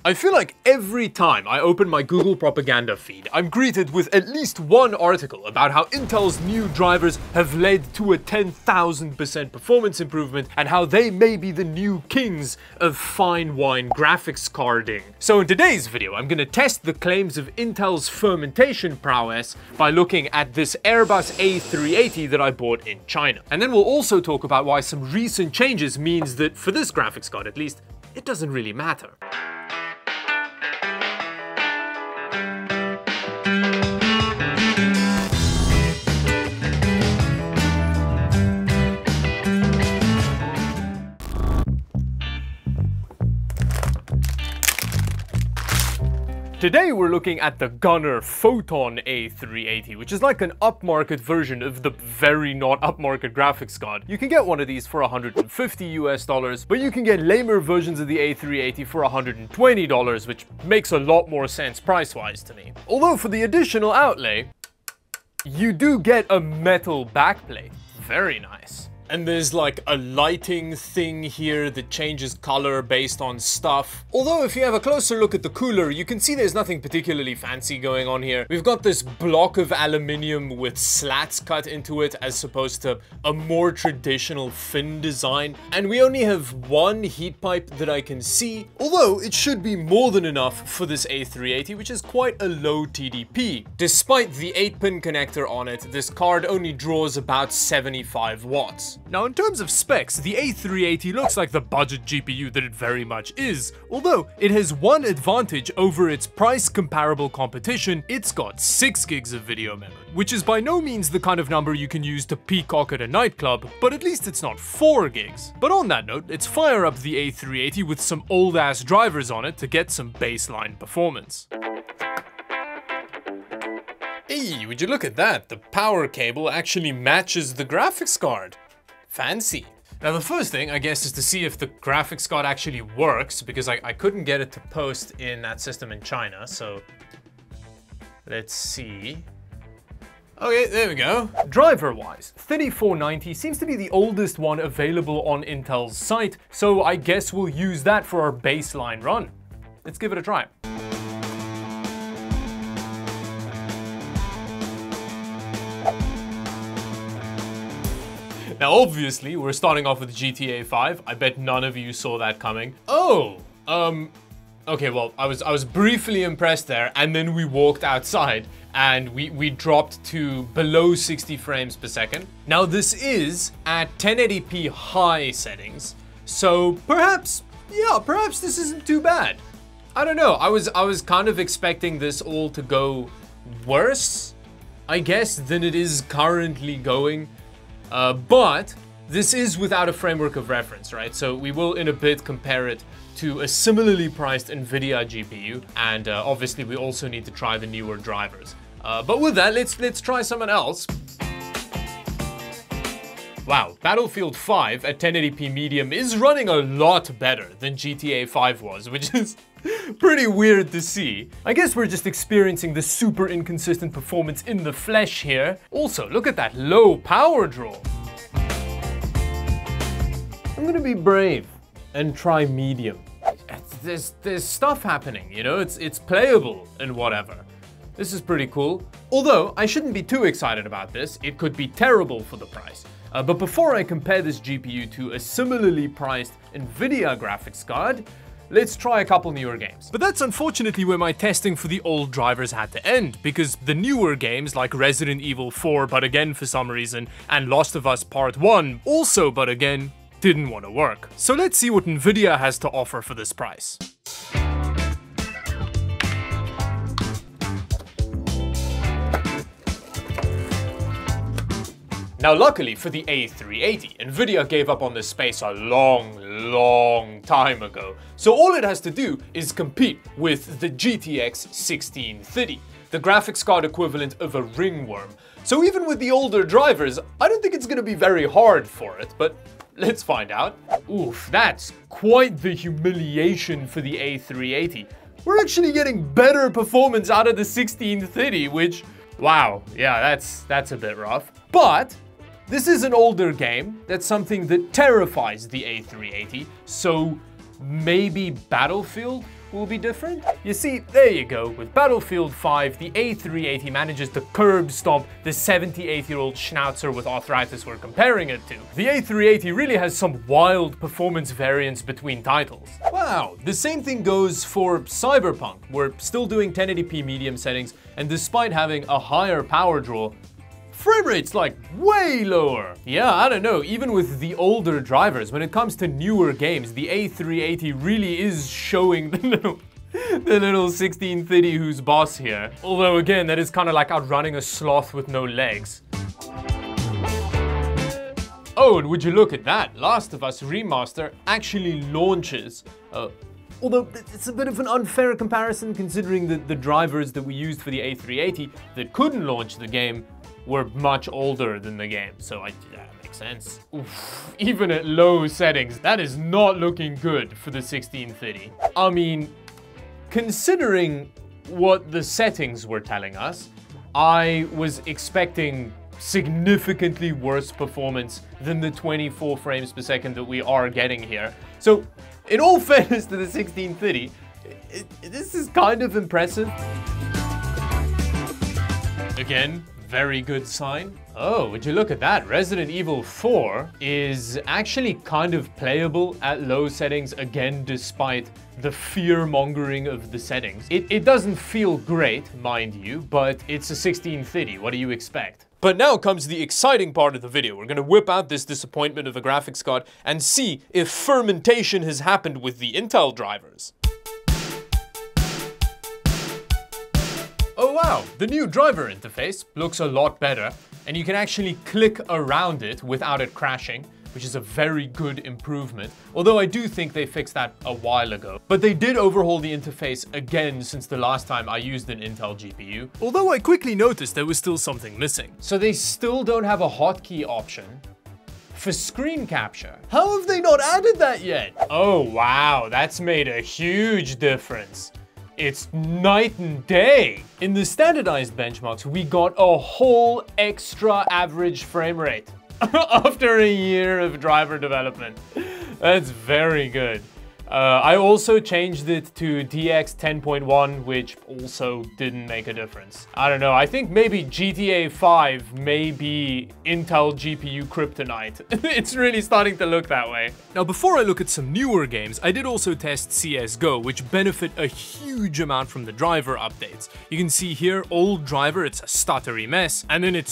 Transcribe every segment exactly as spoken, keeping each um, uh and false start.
I feel like every time I open my Google propaganda feed, I'm greeted with at least one article about how Intel's new drivers have led to a ten thousand percent performance improvement and how they may be the new kings of fine wine graphics carding. So in today's video, I'm gonna test the claims of Intel's fermentation prowess by looking at this Airbus A three eighty that I bought in China. And then we'll also talk about why some recent changes means that for this graphics card at least, it doesn't really matter. Today we're looking at the Gunner Photon A three eighty, which is like an upmarket version of the very not upmarket graphics card. You can get one of these for one hundred fifty US dollars, but you can get lamer versions of the A three eighty for one hundred twenty dollars, which makes a lot more sense price-wise to me. Although for the additional outlay, you do get a metal backplate. Very nice. And there's like a lighting thing here that changes color based on stuff. Although if you have a closer look at the cooler, you can see there's nothing particularly fancy going on here. We've got this block of aluminium with slats cut into it as opposed to a more traditional fin design. And we only have one heat pipe that I can see, although it should be more than enough for this A three eighty, which is quite a low T D P. Despite the eight pin connector on it, this card only draws about seventy-five watts. Now in terms of specs, the A three eighty looks like the budget G P U that it very much is, although it has one advantage over its price comparable competition: it's got six gigs of video memory, which is by no means the kind of number you can use to peacock at a nightclub, but at least it's not four gigs. But on that note, let's fire up the A three eighty with some old ass drivers on it to get some baseline performance. Hey, would you look at that? The power cable actually matches the graphics card. Fancy. Now the first thing, I guess, is to see if the graphics card actually works, because I, I couldn't get it to post in that system in China, so let's see. Okay, there we go. Driver-wise, thirty-four ninety seems to be the oldest one available on Intel's site, so I guess we'll use that for our baseline run. Let's give it a try. Now obviously, we're starting off with G T A five. I bet none of you saw that coming. Oh, um, okay, well, I was I was briefly impressed there, and then we walked outside and we, we dropped to below sixty frames per second. Now this is at ten eighty p high settings, so perhaps, yeah, perhaps this isn't too bad. I don't know, I was, I was kind of expecting this all to go worse, I guess, than it is currently going. Uh, but this is without a framework of reference, right? So we will in a bit compare it to a similarly priced NVIDIA G P U, and uh, obviously we also need to try the newer drivers. Uh, but with that, let's let's try someone else. Wow, Battlefield five at ten eighty p medium is running a lot better than G T A five was, which is pretty weird to see. I guess we're just experiencing the super inconsistent performance in the flesh here. Also, look at that low power draw. I'm gonna be brave and try medium. There's, there's stuff happening, you know, it's, it's playable and whatever. This is pretty cool. Although, I shouldn't be too excited about this. It could be terrible for the price. Uh, but before I compare this G P U to a similarly priced NVIDIA graphics card, let's try a couple newer games. But that's unfortunately where my testing for the old drivers had to end, because the newer games like Resident Evil four, but again for some reason, and Last of Us Part one, also but again, didn't want to work. So let's see what NVIDIA has to offer for this price. Now luckily for the A three eighty, NVIDIA gave up on this space a long, long time ago. So all it has to do is compete with the G T X sixteen thirty, the graphics card equivalent of a ringworm. So even with the older drivers, I don't think it's gonna be very hard for it, but let's find out. Oof, that's quite the humiliation for the A three eighty. We're actually getting better performance out of the sixteen thirty, which, wow, yeah, that's, that's a bit rough. But this is an older game. That's something that terrifies the A three eighty, so maybe Battlefield will be different? You see, there you go. With Battlefield five, the A three eighty manages to curb stomp the seventy-eight-year-old schnauzer with arthritis we're comparing it to. The A three eighty really has some wild performance variance between titles. Wow, the same thing goes for Cyberpunk. We're still doing ten eighty p medium settings, and despite having a higher power draw, frame rate's like way lower. Yeah, I don't know, even with the older drivers, when it comes to newer games, the A three eighty really is showing the little, the little Mctenthiddy who's boss here. Although again, that is kind of like outrunning a sloth with no legs. Oh, and would you look at that, Last of Us Remaster actually launches. Uh, although it's a bit of an unfair comparison considering that the drivers that we used for the A three eighty that couldn't launch the game were much older than the game, so I, yeah, that makes sense. Oof, even at low settings, that is not looking good for the Mctenthiddy. I mean, considering what the settings were telling us, I was expecting significantly worse performance than the twenty-four frames per second that we are getting here. So, in all fairness to the Mctenthiddy, it, it, this is kind of impressive. Again, very good sign. Oh, would you look at that? Resident Evil four is actually kind of playable at low settings, again, despite the fear-mongering of the settings. It, it doesn't feel great, mind you, but it's a Mctenthiddy. What do you expect? But now comes the exciting part of the video. We're gonna whip out this disappointment of a graphics card and see if fermentation has happened with the Intel drivers. Oh wow, the new driver interface looks a lot better, and you can actually click around it without it crashing, which is a very good improvement, although I do think they fixed that a while ago. But they did overhaul the interface again since the last time I used an Intel G P U, although I quickly noticed there was still something missing. So they still don't have a hotkey option for screen capture. How have they not added that yet? Oh wow, that's made a huge difference. It's night and day. In the standardized benchmarks, we got a whole extra average frame rate after a year of driver development. That's very good. Uh, I also changed it to D X ten point one, which also didn't make a difference. I don't know, I think maybe G T A five may be Intel G P U kryptonite. It's really starting to look that way. Now, before I look at some newer games, I did also test C S G O, which benefit a huge amount from the driver updates. You can see here, old driver, it's a stuttery mess, and then it's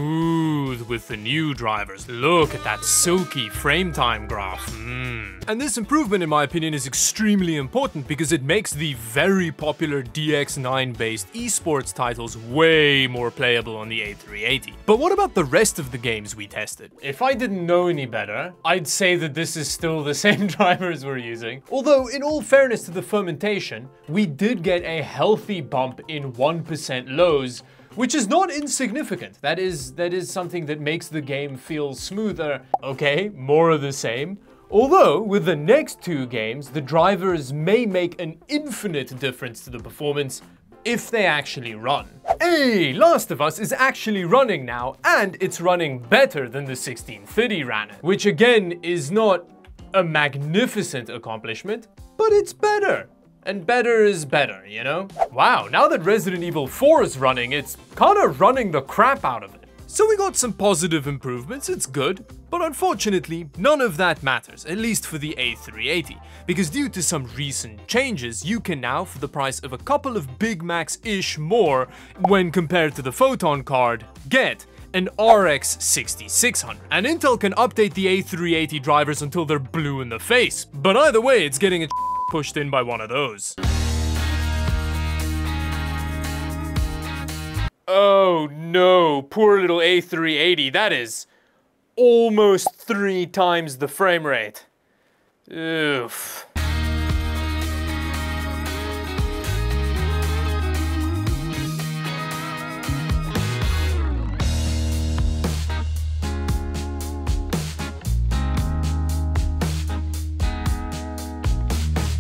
smooth with the new drivers. Look at that silky frame time graph. Mm. And this improvement, in my opinion, is extremely important because it makes the very popular D X nine based esports titles way more playable on the A three eighty. But what about the rest of the games we tested? If I didn't know any better, I'd say that this is still the same drivers we're using. Although, in all fairness to the fermentation, we did get a healthy bump in one percent lows, which is not insignificant. That is, that is something that makes the game feel smoother. Okay, more of the same. Although, with the next two games, the drivers may make an infinite difference to the performance if they actually run. Hey, Last of Us is actually running now, and it's running better than the Mctenthiddy ran it, which again is not a magnificent accomplishment, but it's better. And better is better, you know? Wow, now that Resident Evil four is running, it's kinda running the crap out of it. So we got some positive improvements, it's good, but unfortunately, none of that matters, at least for the A three eighty, because due to some recent changes, you can now, for the price of a couple of Big Macs-ish more, when compared to the Photon card, get an R X sixty-six hundred. And Intel can update the A three eighty drivers until they're blue in the face, but either way, it's getting a pushed in by one of those. Oh no, poor little A three eighty, that is almost three times the frame rate. Oof.